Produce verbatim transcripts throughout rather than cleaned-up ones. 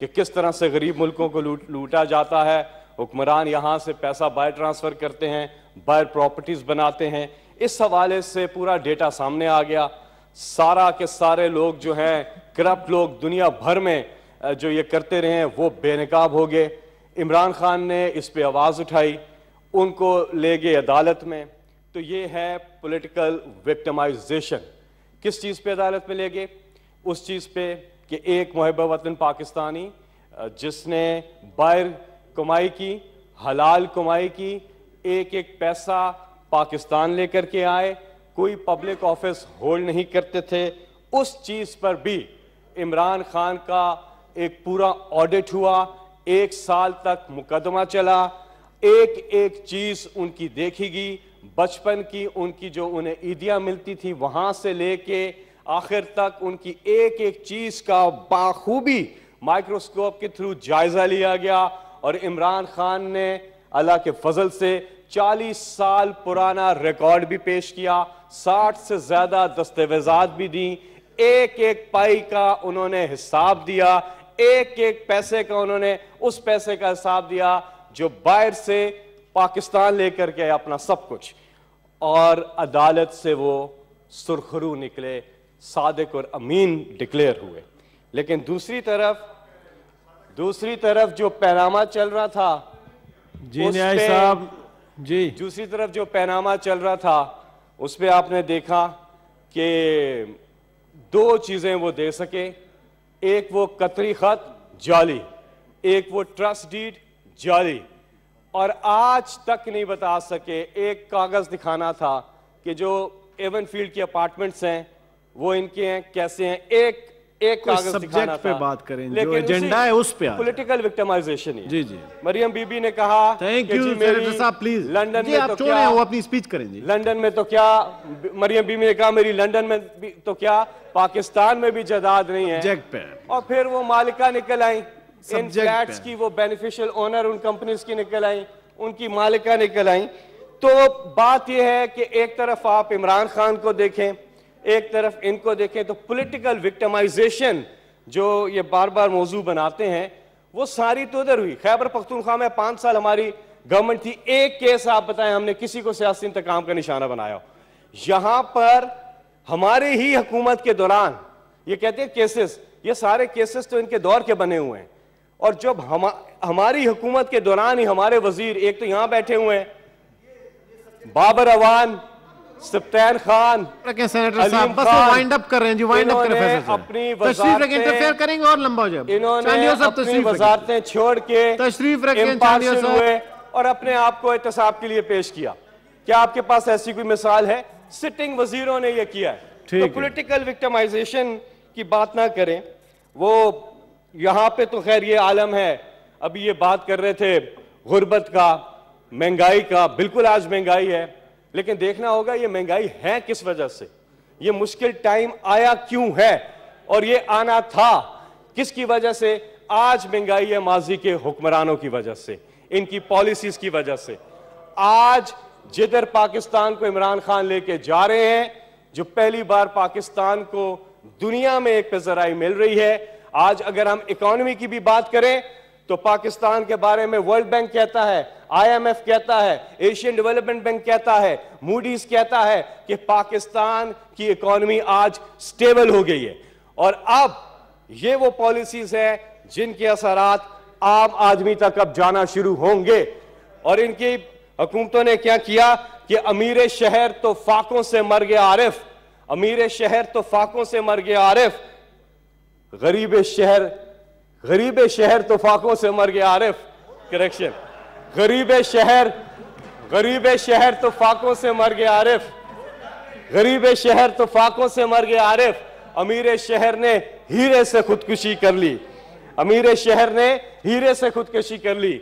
कि किस तरह से गरीब मुल्कों को लूट लूटा जाता है। हुक्मरान यहाँ से पैसा बाहर ट्रांसफ़र करते हैं, बाहर प्रॉपर्टीज़ बनाते हैं। इस हवाले से पूरा डेटा सामने आ गया। सारा के सारे लोग जो हैं, करप्ट लोग दुनिया भर में जो ये करते रहे हैं, वो बेनकाब हो गए। इमरान खान ने इस पे आवाज़ उठाई, उनको ले गए अदालत में। तो ये है पॉलिटिकल विक्टिमाइजेशन। किस चीज़ पे अदालत में ले गए? उस चीज़ पे कि एक मुहिब वतन पाकिस्तानी जिसने बाहर कमाई की, हलाल कमाई की, एक एक पैसा पाकिस्तान लेकर के आए, कोई पब्लिक ऑफिस होल्ड नहीं करते थे। उस चीज़ पर भी इमरान खान का एक पूरा ऑडिट हुआ, एक साल तक मुकदमा चला, एक एक चीज़ उनकी देखी गई। बचपन की उनकी जो उन्हें ईदियाँ मिलती थी वहाँ से लेके आखिर तक उनकी एक एक चीज़ का बाखूबी माइक्रोस्कोप के थ्रू जायज़ा लिया गया। और इमरान खान ने अल्लाह के फजल से चालीस साल पुराना रिकॉर्ड भी पेश किया, साठ से ज़्यादा दस्तावेजात भी दी, एक एक पाई का उन्होंने हिसाब दिया, एक एक पैसे का उन्होंने उस पैसे का हिसाब दिया जो बाहर से पाकिस्तान लेकर के अपना सब कुछ। और अदालत से वो सुरखरू निकले, सादिक और अमीन डिक्लेयर हुए। लेकिन दूसरी तरफ दूसरी तरफ जो पैनामा चल रहा था, जी न्याय साहब जी, दूसरी तरफ जो पैनामा चल रहा था उस पे आपने देखा कि दो चीजें वो दे सके, एक वो कतरी खत जाली, एक वो ट्रस्ट डीड जाली। और आज तक नहीं बता सके। एक कागज दिखाना था कि जो एवनफील्ड के अपार्टमेंट्स हैं वो इनके हैं, कैसे हैं, एक एक कागज दिखाना पे था। बात करें, जो लेकिन एजेंडा है उस पे पॉलिटिकल विक्टिमाइजेशन ही। जी जी, मरियम बीबी ने कहा, थैंक यू साहब, प्लीज लंदन जी में आप तो छोड़ें, क्या, वो अपनी स्पीच करें जी। लंदन में तो क्या, मरियम बीबी ने कहा मेरी लंदन में भी तो क्या, पाकिस्तान में भी जायदाद नहीं है। पे और फिर वो मालिका निकल आई, इन फ्लैट्स की वो बेनिफिशियल ओनर उन कंपनीज की निकल आई, उनकी मालिका निकल आई। तो बात यह है कि एक तरफ आप इमरान खान को देखें, एक तरफ इनको देखें, तो पॉलिटिकल विक्टिमाइजेशन जो ये बार बार मौजू बनाते हैं वो सारी तो उधर हुई। खैबर पख्तूनख्वा में पांच साल हमारी गवर्नमेंट थी, एक केस आप बताएं हमने किसी को सियासी इंतकाम का निशाना बनाया हो? यहां पर हमारे ही हुकूमत के दौरान ये कहते हैं केसेस, ये सारे केसेस तो इनके दौर के बने हुए हैं। और जब हम हमारी हुकूमत के दौरान ही हमारे वजीर, एक तो यहां बैठे हुए हैं बाबर अवान, सप्तान खान, सेनेटर साहब, बस वो वाइंड अप कर रहे हैं जी, वाइंड अप करें फैसला अपनी तशरीफ रखें, इंटरफेयर करेंगे और लंबा हो जाए। इन्होंने अपनी वजारतें छोड़ के तशरीफ रखें हुए और अपने आप को एहतसाब के लिए पेश किया। क्या आपके पास ऐसी कोई मिसाल है? सिटिंग वजीरों ने यह किया है। तो पॉलिटिकल विक्टिमाइजेशन की बात ना करें। वो यहां पे तो खैर ये आलम है, अभी ये बात कर रहे थे गुर्बत का, महंगाई का। बिल्कुल आज महंगाई है, लेकिन देखना होगा ये महंगाई है किस वजह से, ये मुश्किल टाइम आया क्यों है, और ये आना था किसकी वजह से? आज महंगाई है माजी के हुक्मरानों की वजह से, इनकी पॉलिसीज की वजह से। आज जिधर पाकिस्तान को इमरान खान लेके जा रहे हैं, जो पहली बार पाकिस्तान को दुनिया में एक पेजराई मिल रही है। आज अगर हम इकोनॉमी की भी बात करें तो पाकिस्तान के बारे में वर्ल्ड बैंक कहता है, आईएमएफ कहता है, एशियन डेवलपमेंट बैंक कहता है, मूडीज कहता है कि पाकिस्तान की इकोनॉमी आज स्टेबल हो गई है। और अब ये वो पॉलिसीज हैं जिनके असरात आम आदमी तक अब जाना शुरू होंगे। और इनकी हुकूमतों ने क्या किया कि अमीर शहर तो फाकों से मर गया आरिफ, अमीर शहर तो फाकों से मर गया आरिफ, गरीब शहर गरीब शहर तो फाकों से मर गया आरिफ, करेक्शन, गरीब शहर गरीब शहर तो फाकों से मर गया आरिफ, गरीब शहर तो फाकों से मर गया आरिफ। अमीर शहर ने हीरे से खुदकुशी कर ली, अमीर शहर ने हीरे से खुदकुशी कर ली।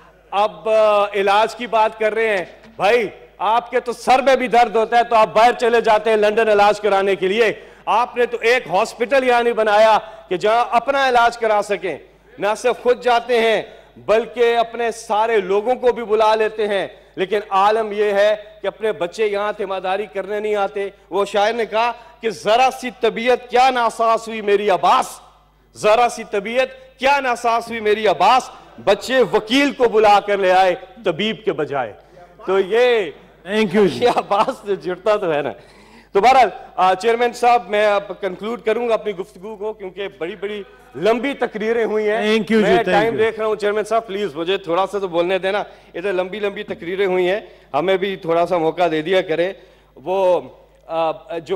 अब इलाज की बात कर रहे हैं भाई, आपके तो सर में भी दर्द होता है तो आप बाहर चले जाते हैं लंदन इलाज कराने के लिए। आपने तो एक हॉस्पिटल यहां नहीं बनाया कि जहां अपना इलाज करा सकें। ना सिर्फ खुद जाते हैं बल्कि अपने सारे लोगों को भी बुला लेते हैं। लेकिन आलम यह है कि अपने बच्चे यहां तीमारदारी करने नहीं आते। वो शायर ने कहा कि जरा सी तबीयत क्या नासास हुई मेरी अब्बास, जरा सी तबीयत क्या नासास हुई मेरी अब्बास, बच्चे वकील को बुला कर ले आए तबीब के बजाय। तो ये थैंक यू ये अब्बास से जुड़ता तो है ना। तो बहरहाल चेयरमैन साहब, मैं अब कंक्लूड करूंगा अपनी गुफ्तगू को, क्योंकि बड़ी बड़ी लंबी तकरीरें हुई हैं। Thank you, मैं जी, टाइम thank you. देख रहा हूं। चेयरमैन साहब प्लीज मुझे थोड़ा सा तो बोलने देना। इधर लंबी लंबी तकरीरें हुई हैं, हमें भी थोड़ा सा मौका दे दिया करे। वो आ, जो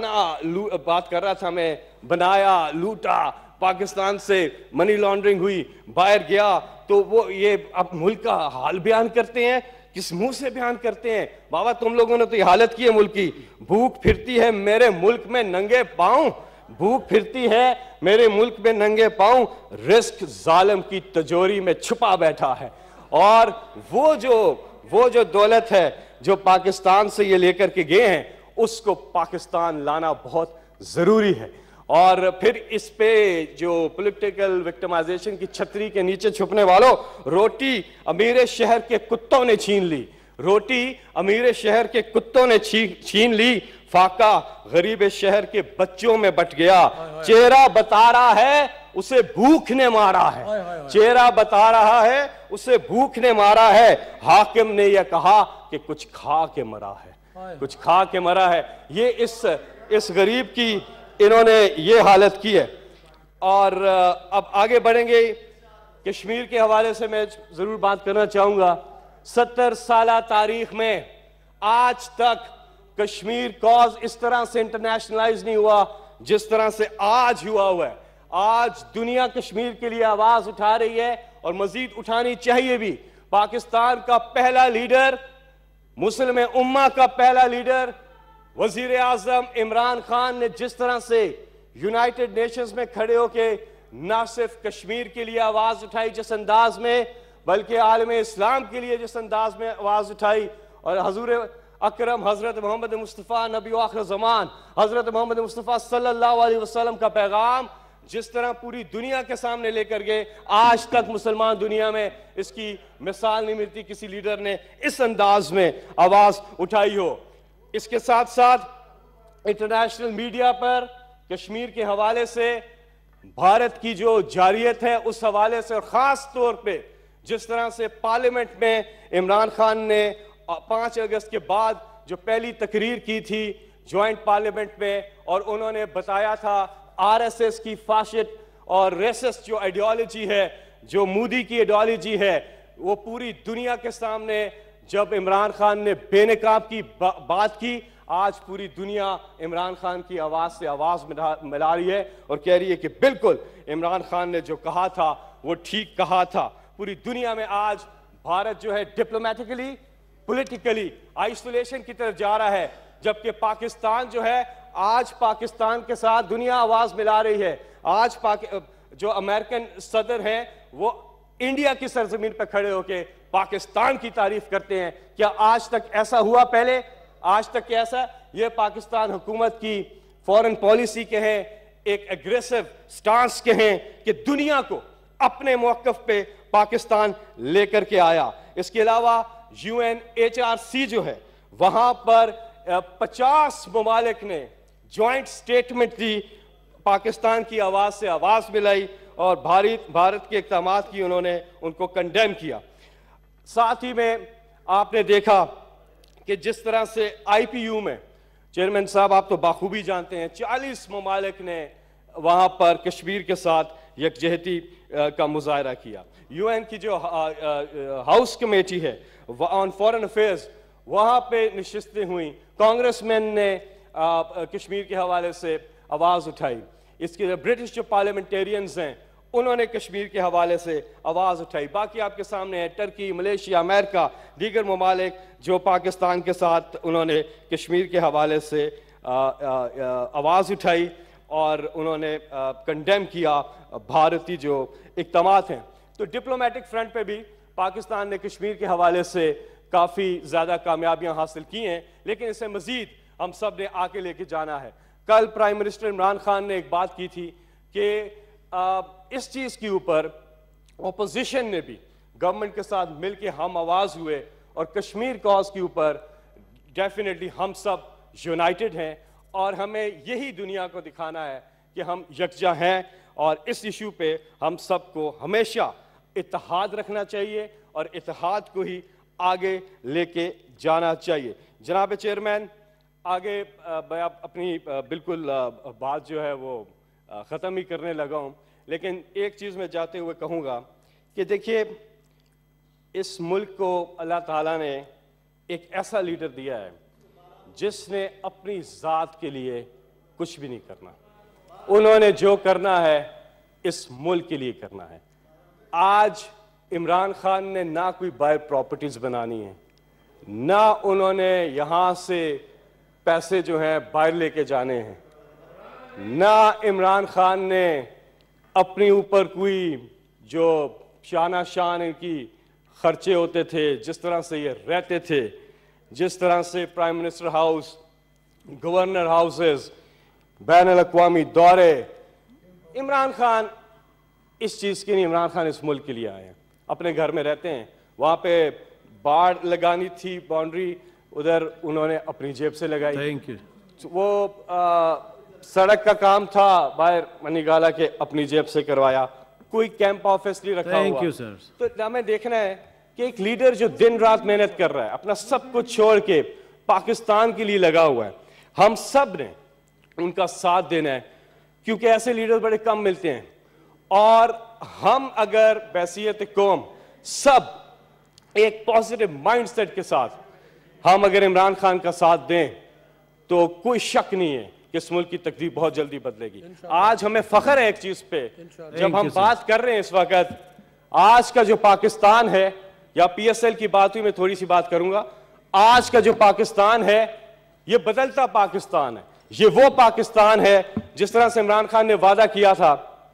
खजाना बात कर रहा था मैं, बनाया, लूटा, पाकिस्तान से मनी लॉन्ड्रिंग हुई, बाहर गया, तो वो ये अब मुल्क का हाल बयान करते हैं। किस मुंह से बयान करते हैं? बाबा तुम लोगों ने तो ये हालत की है मुल्क की। भूख फिरती है मेरे मुल्क में नंगे पांव, भूख फिरती है मेरे मुल्क में नंगे पांव, रिस्क जालिम की तिजोरी में छुपा बैठा है। और वो जो वो जो दौलत है जो पाकिस्तान से ये लेकर के गए हैं, उसको पाकिस्तान लाना बहुत जरूरी है। और फिर इस पे जो पॉलिटिकल विक्टिमाइजेशन की छतरी के नीचे छुपने वालों, रोटी अमीर शहर के कुत्तों ने छीन ली, रोटी अमीर शहर के कुत्तों ने छीन ली, फाका गरीब शहर के बच्चों में बट गया। चेहरा बता रहा है उसे भूख ने मारा है, चेहरा बता रहा है उसे भूख ने मारा है। हाकिम ने यह कहा कि कुछ खा के मरा है, कुछ खा के मरा है। ये इस इस गरीब की इन्होंने ये हालत की है। और अब आगे बढ़ेंगे। कश्मीर के हवाले से मैं जरूर बात करना चाहूंगा। सत्तर साल तारीख में आज तक कश्मीर कॉज इस तरह से इंटरनेशनलाइज नहीं हुआ जिस तरह से आज हुआ हुआ है। आज दुनिया कश्मीर के लिए आवाज उठा रही है और मजीद उठानी चाहिए भी। पाकिस्तान का पहला लीडर, मुस्लिम उम्मा का पहला लीडर वजीर आजम इमरान खान ने जिस तरह से यूनाइटेड नेशंस में खड़े होके न सिर्फ कश्मीर के लिए आवाज उठाई जिस अंदाज में, बल्कि आलम इस्लाम के लिए जिस अंदाज में आवाज उठाई, और हजूर अकरम हजरत मोहम्मद मुस्तफ़ा नबी आखिर ज़मान हजरत मोहम्मद मुस्तफ़ा सल्लल्लाहु अलैहि वसल्लम का पैगाम जिस तरह पूरी दुनिया के सामने लेकर गए, आज तक मुसलमान दुनिया में इसकी मिसाल नहीं मिलती किसी लीडर ने इस अंदाज में आवाज उठाई हो। इसके साथ साथ इंटरनेशनल मीडिया पर कश्मीर के हवाले से भारत की जो जारियत है उस हवाले से, और खास तौर पे जिस तरह से पार्लियामेंट में इमरान खान ने पांच अगस्त के बाद जो पहली तकरीर की थी ज्वाइंट पार्लियामेंट में, और उन्होंने बताया था आरएसएस की फाशिस्ट और रेसिस्ट जो आइडियोलॉजी है, जो मोदी की आइडियोलॉजी है, वो पूरी दुनिया के सामने जब इमरान खान ने बेनकाब की बा, बात की, आज पूरी दुनिया इमरान खान की आवाज से आवाज मिला, मिला रही है और कह रही है कि बिल्कुल इमरान खान ने जो कहा था वो ठीक कहा था। पूरी दुनिया में आज भारत जो है डिप्लोमेटिकली, पॉलिटिकली आइसोलेशन की तरफ जा रहा है, जबकि पाकिस्तान जो है आज पाकिस्तान के साथ दुनिया आवाज मिला रही है। आज पाक, जो अमेरिकन सदर हैं वो इंडिया की सरजमीन पर खड़े होकर पाकिस्तान की तारीफ करते हैं। क्या आज तक ऐसा हुआ पहले? आज तक कैसा? ये पाकिस्तान हुकूमत की फॉरेन पॉलिसी के हैं, एक एग्रेसिव स्टांस के हैं कि दुनिया को अपने मौकफ पे पाकिस्तान लेकर के आया। इसके अलावा यूएन एच आर सी जो है वहां पर पचास ममालिक ने ज्वाइंट स्टेटमेंट दी, पाकिस्तान की आवाज से आवाज मिलाई और भारत भारत के इक़दामात की उन्होंने उनको कंडेम किया। साथ ही में आपने देखा कि जिस तरह से आईपीयू में, चेयरमैन साहब आप तो बाखूबी जानते हैं, चालीस ममालिक ने वहां पर कश्मीर के साथ यकजहती का मुजाहरा किया। यूएन की जो हाउस कमेटी है ऑन फॉरेन अफेयर्स, वहां पे नशिस्तें हुई, कांग्रेसमैन ने कश्मीर के हवाले से आवाज उठाई। इसके ब्रिटिश जो पार्लियामेंटेरियंस हैं उन्होंने कश्मीर के हवाले से आवाज उठाई। बाकी आपके सामने है टर्की, मलेशिया, अमेरिका, दीगर ममालिक जो पाकिस्तान के साथ उन्होंने कश्मीर के हवाले से आवाज उठाई और उन्होंने कंडेम किया भारतीय जो इक़दामात हैं। तो डिप्लोमेटिक फ्रंट पे भी पाकिस्तान ने कश्मीर के हवाले से काफ़ी ज़्यादा कामयाबियां हासिल की हैं, लेकिन इसे मज़ीद हम सब ने आके लेके जाना है। कल प्राइम मिनिस्टर इमरान खान ने एक बात की थी कि इस चीज़ के ऊपर अपोजिशन ने भी गवर्नमेंट के साथ मिलके हम आवाज़ हुए और कश्मीर कॉज के ऊपर डेफिनेटली हम सब यूनाइटेड हैं और हमें यही दुनिया को दिखाना है कि हम यकजा हैं और इस इशू पे हम सबको हमेशा इत्तेहाद रखना चाहिए और इत्तेहाद को ही आगे लेके जाना चाहिए। जनाब चेयरमैन, आगे मैं अपनी बिल्कुल बात जो है वो ख़त्म ही करने लगा हूँ, लेकिन एक चीज़ मैं जाते हुए कहूँगा कि देखिए, इस मुल्क को अल्लाह ताला ने एक ऐसा लीडर दिया है जिसने अपनी ज़ात के लिए कुछ भी नहीं करना। उन्होंने जो करना है इस मुल्क के लिए करना है। आज इमरान खान ने ना कोई बाहर प्रॉपर्टीज़ बनानी है, ना उन्होंने यहाँ से पैसे जो हैं बाहर लेके जाने हैं, ना इमरान खान ने अपने ऊपर कोई जो शाना शान इनकी खर्चे होते थे, जिस तरह से ये रहते थे, जिस तरह से prime minister house, governor houses, बैन अल-अक़वामी दौरे, इमरान खान इस चीज़ के नहीं। इमरान खान इस मुल्क के लिए आए हैं, अपने घर में रहते हैं। वहाँ पे बाढ़ लगानी थी बाउंड्री, उधर उन्होंने अपनी जेब से लगाई। Thank you. वो आ, सड़क का काम था बाहर मनीगाला के, अपनी जेब से करवाया। कोई कैंप ऑफिस नहीं रखा हुआ। Thank you sir. तो हमें देखना है कि एक लीडर जो दिन रात मेहनत कर रहा है, अपना सब कुछ छोड़ के पाकिस्तान के लिए लगा हुआ है, हम सब ने उनका साथ देना है, क्योंकि ऐसे लीडर बड़े कम मिलते हैं। और हम अगर बैसियत कौम सब एक पॉजिटिव माइंडसेट के साथ हम अगर इमरान खान का साथ दें तो कोई शक नहीं है कि इस मुल्क की तकदीर बहुत जल्दी बदलेगी। आज हमें फख्र है एक चीज पे, जब हम बात कर रहे हैं इस वक्त, आज का जो पाकिस्तान है, या पीएसएल की बात हुई, मैं थोड़ी सी बात करूंगा। आज का जो पाकिस्तान है ये बदलता पाकिस्तान है। ये वो पाकिस्तान है जिस तरह से इमरान खान ने वादा किया था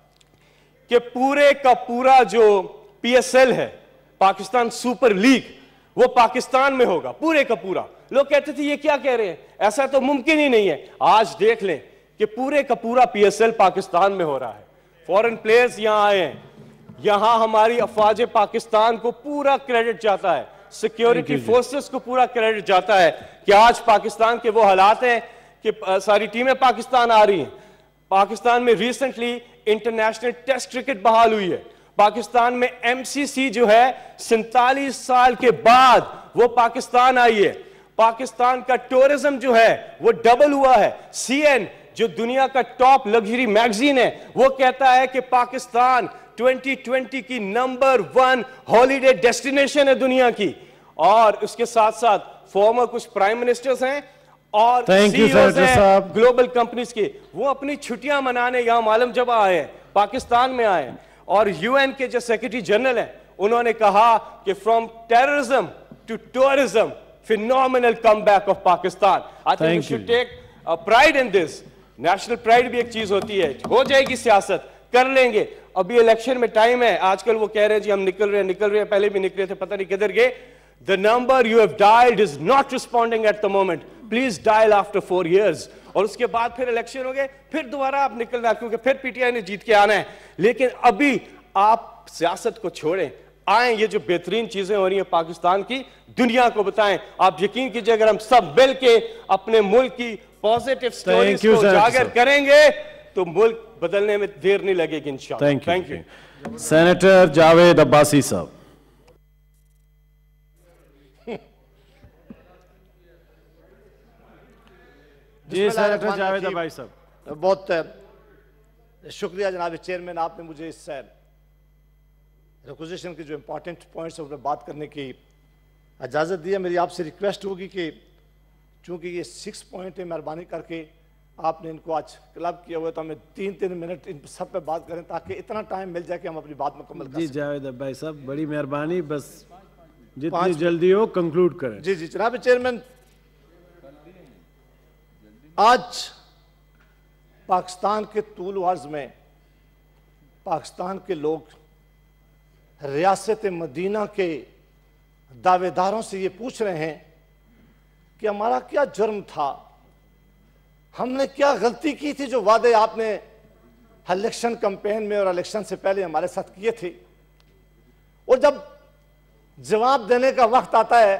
कि पूरे का पूरा जो पीएसएल है, पाकिस्तान सुपर लीग, वो पाकिस्तान में होगा, पूरे का पूरा। लोग कहते थे ये क्या कह रहे हैं, ऐसा तो मुमकिन ही नहीं है। आज देख लें कि पूरे का पूरा पीएसएल पाकिस्तान में हो रहा है। फॉरेन प्लेयर्स यहां आए हैं, यहां हमारी अफवाज पाकिस्तान को पूरा क्रेडिट जाता है, सिक्योरिटी फोर्सेस को पूरा क्रेडिट जाता है कि आज पाकिस्तान के वो हालात हैं कि सारी टीमें पाकिस्तान आ रही हैं। पाकिस्तान में रिसेंटली इंटरनेशनल टेस्ट क्रिकेट बहाल हुई है। पाकिस्तान में एमसीसी जो है सैंतालीस साल के बाद वो पाकिस्तान आई है। पाकिस्तान का टूरिज्म जो है वो डबल हुआ है। सीएन जो दुनिया का टॉप लग्जरी मैगजीन है, वो कहता है कि पाकिस्तान ट्वेंटी ट्वेंटी की नंबर वन हॉलीडे डेस्टिनेशन है दुनिया की। और उसके साथ साथ फॉर्मर कुछ प्राइम मिनिस्टर्स हैं और सीईओज हैं ग्लोबल कंपनीज के, वो अपनी छुट्टियां मनाने यहां मालूम जब आए हैं, पाकिस्तान में आए हैं। और यूएन के जो सेक्रेटरी जनरल हैं, उन्होंने कहा कि from terrorism to tourism, phenomenal comeback of Pakistan. I think we should take pride in this. National pride भी एक चीज होती है। हो जाएगी सियासत, कर लेंगे। अभी इलेक्शन में टाइम है। आजकल वो कह रहे हैं जी हम निकल रहे हैं निकल रहे हैं पहले भी निकले थे, पता नहीं किधर गए। The number you have dialled is not responding at the moment, please dial after four years. और उसके बाद फिर इलेक्शन हो गए, फिर दोबारा आप निकलना, क्योंकि फिर पीटीआई ने जीत के आना है। लेकिन अभी आप सियासत को छोड़ें, आए, ये जो बेहतरीन चीजें हो रही हैं पाकिस्तान की, दुनिया को बताएं। आप यकीन कीजिए अगर हम सब मिल के अपने मुल्क की पॉजिटिव स्टोरीज को उजागर करेंगे तो मुल्क बदलने में देर नहीं लगेगी इंशाअल्लाह। Thank you. Senator Javed Abbasi साहब। जी सेनेटर जावेद अब्बासी साहब, बहुत शुक्रिया जनाब चेयरमैन, आपने मुझे इस रिक्वेजिशन के जो इंपॉर्टेंट पॉइंट्स है उन पर बात करने की इजाज़त दी है। मेरी आपसे रिक्वेस्ट होगी कि चूंकि ये सिक्स पॉइंट है, मेहरबानी करके आपने इनको आज क्लब किया हुआ है, तो हमें तीन तीन मिनट इन सब पे बात करें ताकि इतना टाइम मिल जाए कि हम अपनी बात मुकम्मल कर जी सकें। जावेद अब्बासी साहब, बड़ी मेहरबानी, बस जितनी जल्दी हो कंक्लूड करें। जी जी जनाब चेयरमैन, आज पाकिस्तान के तूल अर्ज में पाकिस्तान के लोग रियासत मदीना के दावेदारों से ये पूछ रहे हैं कि हमारा क्या जुर्म था, हमने क्या गलती की थी जो वादे आपने इलेक्शन कैंपेन में और इलेक्शन से पहले हमारे साथ किए थे। और जब जवाब देने का वक्त आता है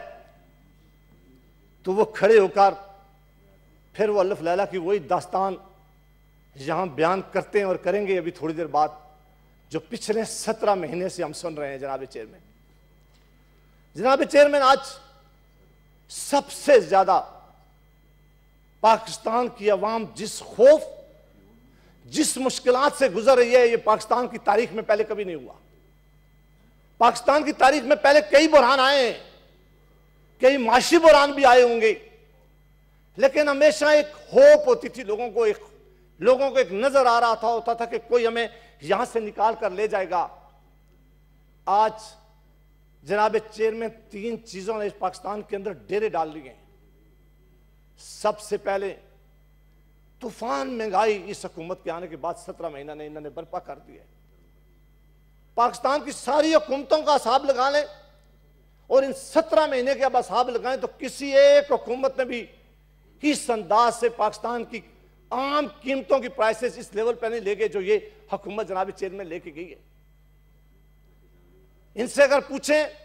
तो वो खड़े होकर फिर वो अल्फ लैला की वही दास्तान यहां बयान करते हैं और करेंगे अभी थोड़ी देर बाद, जो पिछले सत्रह महीने से हम सुन रहे हैं। जनाब चेयरमैन, जनाब चेयरमैन, आज सबसे ज्यादा पाकिस्तान की अवाम जिस खौफ, जिस मुश्किलात से गुजर रही है, ये पाकिस्तान की तारीख में पहले कभी नहीं हुआ। पाकिस्तान की तारीख में पहले कई बुरहान आए हैं, कई माशी बुरहान भी आए होंगे, लेकिन हमेशा एक होप होती थी लोगों को, एक लोगों को एक नजर आ रहा था होता था कि कोई हमें यहां से निकाल कर ले जाएगा। आज जनाब चेयरमैन, तीन चीजों ने इस पाकिस्तान के अंदर डेरे डाल लिए हैं। सबसे पहले तूफान महंगाई इस हुकूमत के आने के बाद सत्रह महीना ने इन्होंने बर्पा कर दिया है। पाकिस्तान की सारी हुकूमतों का हिसाब लगा लें और इन सत्रह महीने के अब हिसाब लगाएं तो किसी एक हुकूमत ने भी इस अंदाज से पाकिस्तान की आम कीमतों की प्राइसेस इस लेवल पर नहीं ले गए जो ये हुकूमत जनाब चेयरमैन लेके गई है। इनसे अगर पूछें